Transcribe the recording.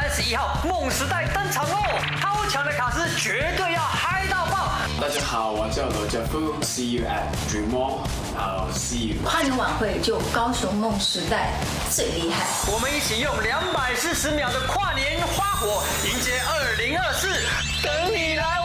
31号梦时代登场喽！超强的卡司绝对要嗨到爆！ 大家好，我叫罗家富 ，See you at Dream Mall， 好 ，See you。 跨年晚会就高雄梦时代最厉害， 我们一起用240秒的跨年花火迎接2024，等你来！